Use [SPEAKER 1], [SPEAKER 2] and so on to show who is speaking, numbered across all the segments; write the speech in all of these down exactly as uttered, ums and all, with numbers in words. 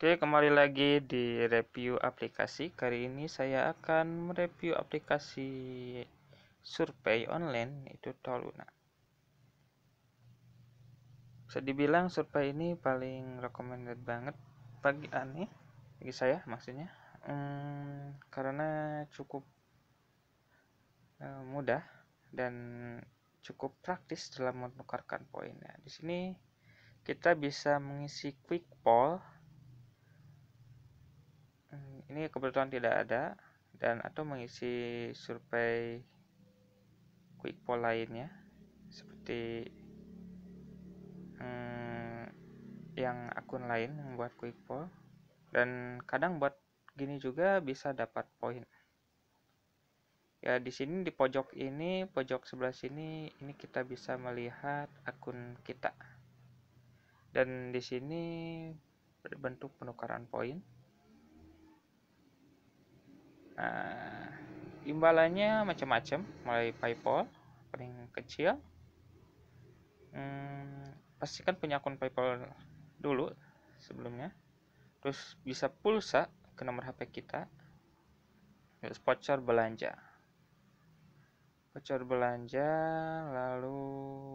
[SPEAKER 1] Oke, kembali lagi di review aplikasi. Kali ini saya akan mereview aplikasi survei online, itu Toluna. Bisa dibilang survei ini paling recommended banget bagi aneh, bagi saya maksudnya, hmm, karena cukup uh, mudah dan cukup praktis dalam menukarkan poin. Nah, di sini kita bisa mengisi quick poll. Ini kebetulan tidak ada, dan atau mengisi survei quick poll lainnya seperti hmm, yang akun lain yang buat quick poll, dan kadang buat gini juga bisa dapat poin. Ya, di sini di pojok ini, pojok sebelah sini, ini kita bisa melihat akun kita. Dan di sini berbentuk penukaran poin. Nah, imbalannya macam-macam, mulai PayPal paling kecil. Hmm, pastikan punya akun PayPal dulu sebelumnya. Terus bisa pulsa ke nomor H P kita. Terus voucher belanja. Voucher belanja, lalu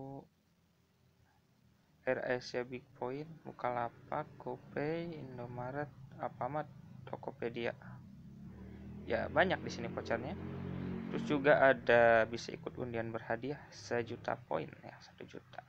[SPEAKER 1] AirAsia Big Point, Bukalapak, GoPay, Indomaret, Alfamart, Tokopedia. Ya, banyak di sini vouchernya. Terus juga ada bisa ikut undian berhadiah sejuta poin, ya, satu juta.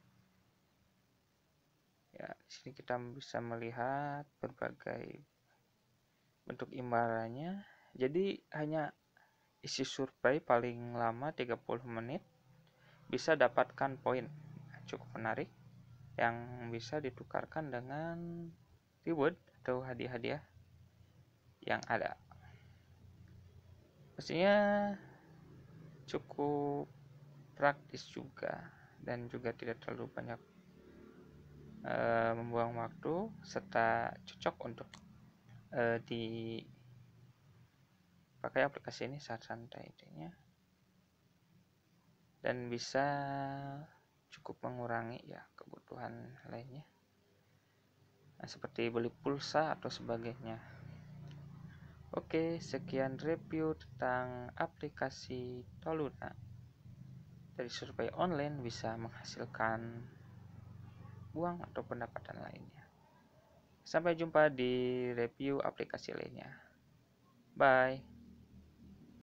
[SPEAKER 1] Ya, di sini kita bisa melihat berbagai bentuk imbalannya. Jadi hanya isi survei paling lama tiga puluh menit bisa dapatkan poin. Cukup menarik yang bisa ditukarkan dengan reward atau hadiah-hadiah yang ada. Pastinya cukup praktis juga dan juga tidak terlalu banyak e, membuang waktu, serta cocok untuk e, dipakai aplikasi ini saat santai intinya, dan bisa cukup mengurangi ya kebutuhan lainnya, nah, seperti beli pulsa atau sebagainya. Oke, sekian review tentang aplikasi Toluna. Dari survei online bisa menghasilkan uang atau pendapatan lainnya. Sampai jumpa di review aplikasi lainnya. Bye.